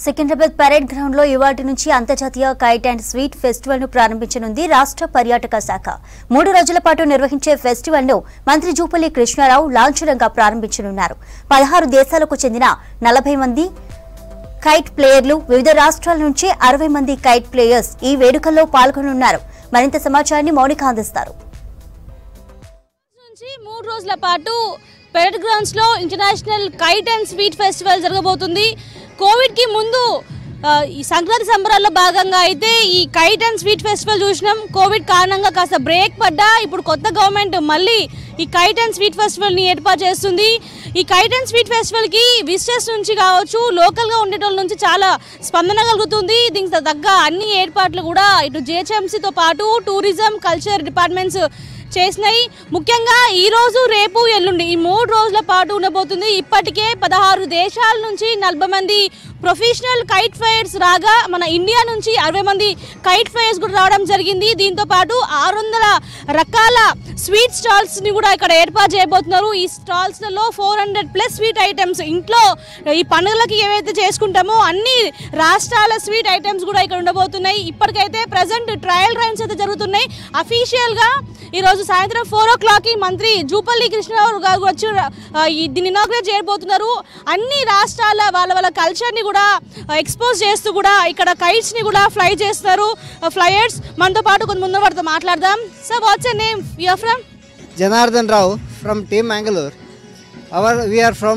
Secunderabad parade ground లో ఇవాటి నుంచి అంతర్జాతీయ కైట్ అండ్ స్వీట్ ఫెస్టివల్ ను ప్రారంభించనుంది రాష్ట్ర పర్యాటక శాఖ. 3 రోజుల పాటు నిర్వహించే ఫెస్టివల్ ను మంత్రి జూపల్లి కృష్ణారావు లాంఛనంగా ప్రారంభించనున్నారు. 16 దేశాలకు చెందిన 40 మంది కైట్ ప్లేయర్లు, వివిధ రాష్ట్రాల నుంచి 60 మంది కైట్ ప్లేయర్స్ ఈ వేడుకల్లో పాల్గొనున్నారు. మరింత సమాచారాన్ని మౌనిక అందిస్తారు. 3 రోజుల పాటు పరేడ్ గ్రౌండ్స్ లో international kite and sweet festival జరగబోతుంది. కోవిడ్ కి ముందు ఈ సంక్రాంతి సంబరాల్లో భాగంగా అయితే ఈ కైట్ అండ్ స్వీట్ ఫెస్టివల్ చూసినాం. కోవిడ్ కారణంగా కాస్త బ్రేక్ పడ్డా ఇప్పుడు కొత్త గవర్నమెంట్ మళ్ళీ ఈ కైట్ అండ్ స్వీట్ ఫెస్టివల్ ని ఏర్పాటు చేస్తుంది. ఈ కైట్ అండ్ స్వీట్ ఫెస్టివల్ కి విజిటర్స్ నుంచి కావచ్చు, లోకల్ గా ఉండేటోళ్ళ నుంచి చాలా స్పందన కలుగుతుంది. దీనికి తగ్గ అన్ని ఏర్పాట్లు కూడా ఇటు జిహెచ్ఎంసీతో పాటు టూరిజం, కల్చర్ డిపార్ట్మెంట్స్ చేసినాయి. ముఖ్యంగా ఈ రోజు, రేపు, ఎల్లుండి ఈ 3 రోజుల పాటు ఉండబోతుంది. ఇప్పటికే 16 దేశాల నుంచి 40 మంది ప్రొఫెషనల్ కైట్ ఫ్లైయర్స్ రాగా, మన ఇండియా నుంచి 60 మంది కైట్ ఫ్లైయర్స్ కూడా రావడం జరిగింది. దీంతో పాటు 600 రకాల స్వీట్ స్టాల్స్ ని కూడా ఇక్కడ ఏర్పాటు చేయబోతున్నారు. ఈ స్టాల్స్ లలో 400+ స్వీట్ ఐటమ్స్, ఇంట్లో ఈ పండుగలకి ఏవైతే చేసుకుంటామో అన్ని రాష్ట్రాల స్వీట్ ఐటమ్స్ కూడా ఇక్కడ ఉండబోతున్నాయి. ఇప్పటికైతే ప్రజెంట్ ట్రయల్ రన్స్ అయితే జరుగుతున్నాయి. అఫీషియల్ గా ఈ రోజు సాయంత్రం 4 o'clock మంత్రి జూపల్లి కృష్ణారావు గారు వచ్చి దీన్ని ఇనాగ్రేట్ చేయబోతున్నారు. అన్ని రాష్ట్రాల వాళ్ళ కల్చర్ ని కూడా ఎక్స్పోజ్ చేస్తూ కూడా ఇక్కడ కైట్స్ ని కూడా ఫ్లై చేస్తారు ఫ్లైయర్స్. మనతో పాటు కొంత ముందు వారితో మాట్లాడదాం. Sir, what's your name? You are from? Janardhan Rao from Team Mangalore. We are from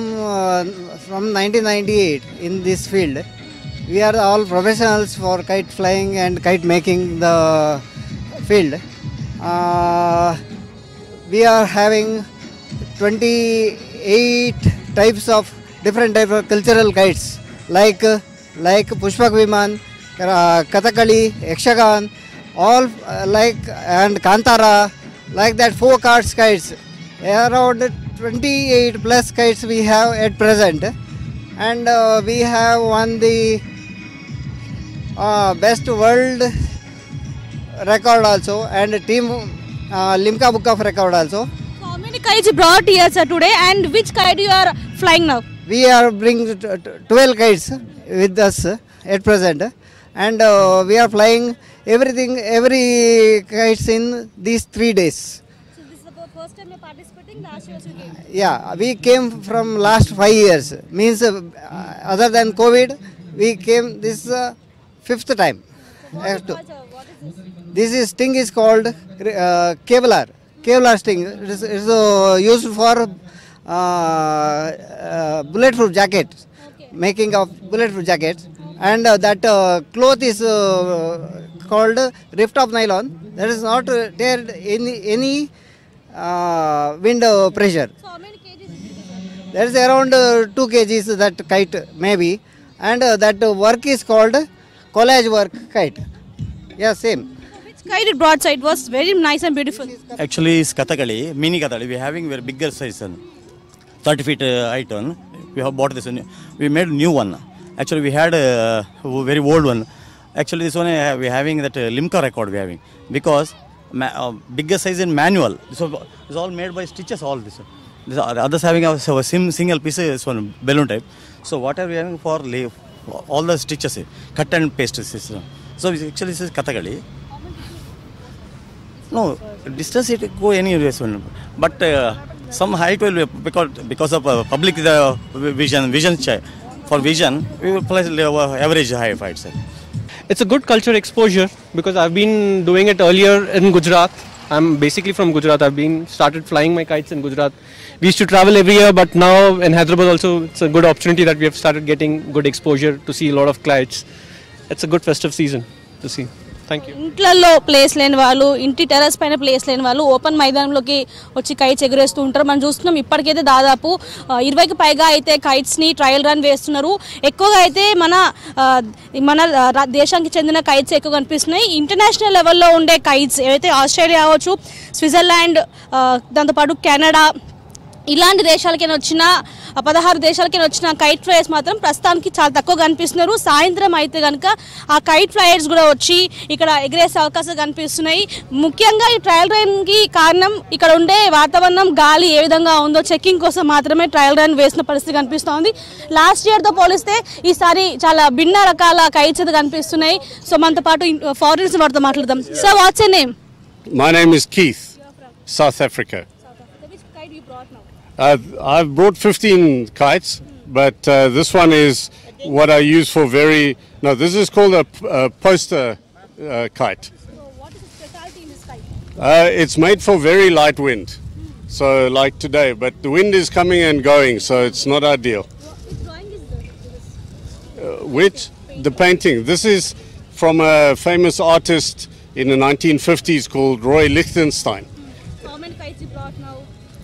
1998 in this field. We are all professionals for kite flying and kite making the field. We are having 28 types of different types of cultural kites like Pushpak Viman, Kathakali, Yakshagan, all and Kantara, like that 4 cards kites. Around 28+ kites we have at present, and we have won the best world record also, and team Limca Book of Record also. So how many kites you brought here, sir, today, and which kite you are flying now? We are bringing 12 kites with us at present, and we are flying every kites in these 3 days. So this is the first time you are participating. Last year you came. Yeah, we came from last 5 years. Means other than COVID, we came this 5th time. What is this? This sting is called Kevlar sting. It is used for bulletproof jackets, Okay. making of bulletproof jackets, and that cloth is called rift of nylon. That is not there any wind pressure. So how many kgs is it? There is around 2 kgs that kite maybe, and that work is called collage work kite. Yeah, same. Which kite it brought, sir? It was very nice and beautiful. Actually, it's Kathakali, mini Kathakali. We are having very bigger size one, 30 feet height one. We have bought this one. We made new one. Actually, we had a very old one. Actually, this one we are having that Limca record we are having, because bigger size in manual. This is all made by stitches. All this. Others having a single piece, this one balloon type. So what are we having for all the stitches? Cut and paste system. So actually this is Kathakali. No, distance it go anywhere, but some height will be because of public vision for vision we will place average height. It's a good culture exposure because I've been doing it earlier in Gujarat. I'm basically from Gujarat. I've started flying my kites in Gujarat. We used to travel every year, but now in Hyderabad also it's a good opportunity that we have started getting good exposure to see a lot of kites. It's a good festive season to see. Thank you. ఇంట్లలో place లేని వాళ్ళు, ఇంటి terrace పైన place లేని వాళ్ళు open మైదానంలోకి వచ్చి kites ఎగరేస్తూ ఉంటారు. మనం చూస్తున్నాం ఇప్పటికైతే దాదాపు 20కి పైగా అయితే కైట్స్ ని ట్రయల్ రన్ వేస్తున్నారు. ఎక్కువగా అయితే మన దేశానికి చెందిన కైట్స్ ఎక్కువ కనిపిస్తున్నాయి. ఇంటర్నేషనల్ లెవెల్లో ఉండే కైట్స్ ఏవైతే ఆస్ట్రేలియా అవ్వచ్చు, స్విట్జర్లాండ్, దాంతోపాటు కెనడా, ఇలాంటి దేశాలకైనా వచ్చిన 16 దేశాలకైనా వచ్చిన కైట్ ఫ్లైయర్స్ మాత్రం ప్రస్తుతానికి చాలా తక్కువ కనిపిస్తున్నారు. సాయంత్రం అయితే కనుక ఆ కైట్ ఫ్లైయర్స్ కూడా వచ్చి ఇక్కడ ఎగిరేసే అవకాశాలు కనిపిస్తున్నాయి. ముఖ్యంగా ఈ ట్రయల్ రన్కి కారణం ఇక్కడ ఉండే వాతావరణం, గాలి ఏ విధంగా ఉందో చెకింగ్ కోసం మాత్రమే ట్రయల్ రన్ వేసిన పరిస్థితి కనిపిస్తోంది. లాస్ట్ ఇయర్తో పోలిస్తే ఈసారి చాలా భిన్న రకాల కైట్స్ అయితే కనిపిస్తున్నాయి. సో మనతో పాటు ఫారినర్స్ వారితో మాట్లాడదాం. Sir, what's your name? My name is Keith, South Africa. I've brought 15 kites, but this one is what I use for this is called a poster kite. So what is the specialty in this kite? It's made for very light wind, so like today, but the wind is coming and going, so it's not ideal. Which drawing is this? The painting. This is from a famous artist in the 1950s called Roy Lichtenstein. How many kites you brought now?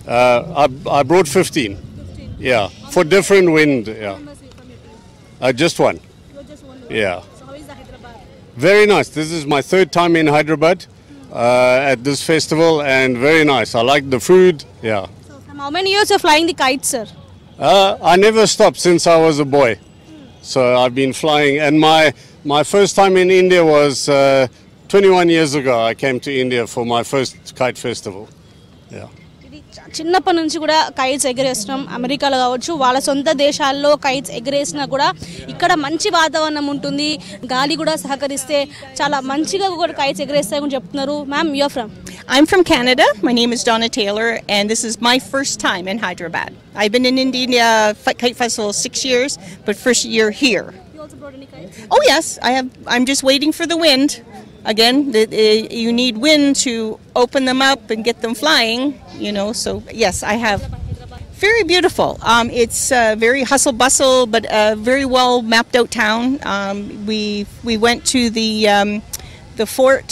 I brought 15. 15. Yeah, for different wind. Yeah, Members from your team? just one. You are just one. Yeah, So how is the Hyderabad? very nice. This is my third time in Hyderabad at this festival, and very nice. I like the food. Yeah, So from how many years you're flying the kites, sir? I never stopped since I was a boy, so I've been flying. And my first time in India was 21 years ago. I came to India for my first kite festival. Yeah. చిన్నప్పటి నుంచి కూడా kites ఎగరేస్తున్నాం. అమెరికాలో కావచ్చు, వాళ్ళ సొంత దేశాల్లో kites ఎగరేసినా కూడా ఇక్కడ మంచి వాతావరణం ఉంటుంది, గాలి కూడా సహకరిస్తే చాలా మంచిగా కూడా కైట్స్ ఎగరేస్తాయని చెప్తున్నారు. Ma'am, you are from? I'm from Canada. My name is Donna Taylor, and this is my first time in Hyderabad. I've been in India Kite Festival 6 years, but first year here. You also brought any kites? Oh yes, I have. I'm just waiting for the wind. Again, you need wind to open them up and get them flying. So yes, I have. Very beautiful. It's very hustle bustle, but a very well mapped out town. We went to the fort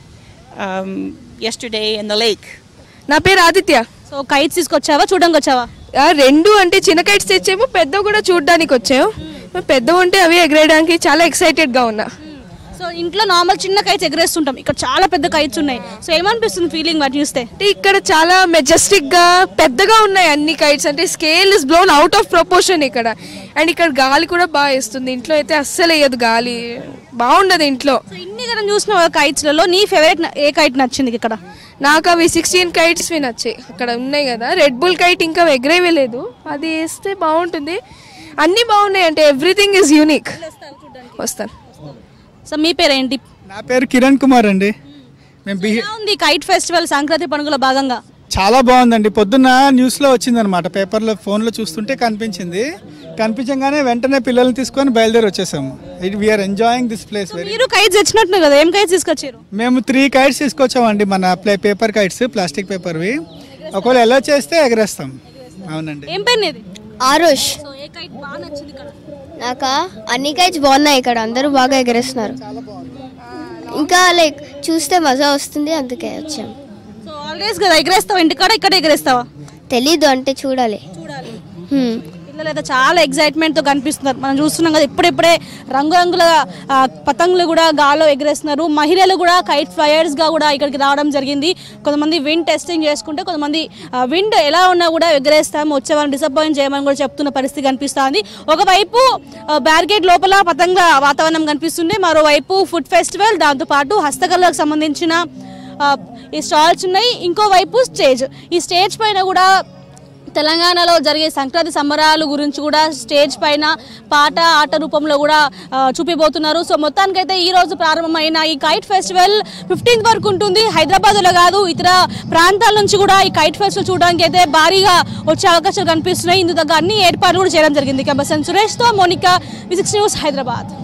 yesterday and the lake. నా పేరు Aditya. So kites తీసుకొచ్చావా, చూడడానికి వచ్చావా? రెండు అంటే చిన్న kites తెచ్చాము, పెద్ద కూడా చూడడానికి వచ్చాము. పెద్ద ఉంటే అవి ఎగరేయడానికి చాలా ఎక్సైటెడ్గా ఉన్నా. సో ఇంట్లో నార్మల్ చిన్న కైట్స్ ఎగరేస్తుంటాం, ఇక్కడ చాలా పెద్ద కైట్స్ ఉన్నాయి. సో ఏమనిపిస్తుంది ఫీలింగ్ వాటి చూస్తే? అంటే ఇక్కడ చాలా మెజెస్టిక్గా పెద్దగా ఉన్నాయి అన్ని కైట్స్. అంటే scale is blown out of proportion ఇక్కడ. అండ్ ఇక్కడ గాలి కూడా బాగా వేస్తుంది. ఇంట్లో అయితే అస్సలు వేయదు గాలి, బాగుండదు ఇంట్లో. సో ఇన్ని కదా చూసిన కైట్స్లలో నీ ఫేవరెట్ ఏ కైట్ నచ్చింది ఇక్కడ? నాకు అవి 16 కైట్స్ నచ్చాయి. అక్కడ ఉన్నాయి కదా రెడ్ బుల్ కైట్, ఇంకా ఎగరేయలేదు, అది వేస్తే బాగుంటుంది. అన్నీ బాగున్నాయి, అంటే ఎవ్రీథింగ్ ఈజ్ యూనిక్. వస్తాను. సో మీ పేరేంటి? నా పేరు కిరణ్ కుమార్ అండి. ఎలా ఉంది కైట్ ఫెస్టివల్ సంక్రాంతి పండుగలో భాగంగా? చాలా బాగుందండి. పొద్దున్న న్యూస్లో వచ్చిందనమాట, పేపర్లో ఫోన్లో చూస్తుంటే కనిపించగానే వెంటనే పిల్లల్ని తీసుకొని బయలుదేరి వచ్చేసాము. We are enjoying this place very. మీరు కైట్స్ తెచ్చినట్టు కదా, ఏం కైట్స్ తీసుకొచ్చారు? మేము 3 కైట్స్ తీసుకొచ్చామండి, మన పేపర్ కైట్స్, ప్లాస్టిక్ పేపర్వి. ఒకవేళ ఎలా చేస్తే ఎగరేస్తాం. అవునండి. ఏం పేరు నీది? ఆరుష్. సో ఏ కైట్ బాగా నచ్చింది ఇక్కడ? నాకు అన్ని కైట్స్ బాగున్నాయి, ఇక్కడ అందరూ బాగా ఎగరేస్తున్నారు. ఇంకా చూస్తే మజా వస్తుంది, అందుకే వచ్చాం. సో ఆల్వేస్ కదా ఎగరేస్తావా ఇంటికాడ, ఇక్కడ ఎగరేస్తావా? తెలీదు, అంటే చూడాలి. పిల్లలు అయితే చాలా ఎగ్జైట్మెంట్తో కనిపిస్తున్నారు. మనం చూస్తున్నాం కదా, ఇప్పుడే రంగురంగుల పతంగులు కూడా గాల్లో ఎగరేస్తున్నారు. మహిళలు కూడా కైట్ ఫ్లయర్స్గా కూడా ఇక్కడికి రావడం జరిగింది. కొంతమంది విండ్ టెస్టింగ్ చేసుకుంటే, కొంతమంది విండ్ ఎలా ఉన్నా కూడా ఎగరేస్తాము, వచ్చే వాళ్ళని డిసప్పాయింట్ చేయమని కూడా చెప్తున్న పరిస్థితి కనిపిస్తుంది. ఒకవైపు బ్యారికేడ్ లోపల పతంగుల వాతావరణం కనిపిస్తుంది, మరోవైపు ఫుడ్ ఫెస్టివల్, దాంతోపాటు హస్తకళలకు సంబంధించిన ఈ స్టాల్స్ ఉన్నాయి. ఇంకోవైపు స్టేజ్. ఈ స్టేజ్ పైన కూడా తెలంగాణలో జరిగే సంక్రాంతి సంబరాలు గురించి కూడా స్టేజ్ పైన పాట, ఆట రూపంలో కూడా చూపిపోతున్నారు. సో మొత్తానికైతే ఈ రోజు ప్రారంభమైన ఈ కైట్ ఫెస్టివల్ 15th వరకు ఉంటుంది. హైదరాబాద్లో కాదు, ఇతర ప్రాంతాల నుంచి కూడా ఈ కైట్ ఫెస్టివల్ చూడడానికి అయితే భారీగా వచ్చే అవకాశాలు కనిపిస్తున్నాయి. ఇందుకు తగ్గ అన్ని ఏర్పాట్లు కూడా చేయడం జరిగింది. కెమెరా పర్సన్ సురేష్తో మోనికా, V6 న్యూస్, హైదరాబాద్.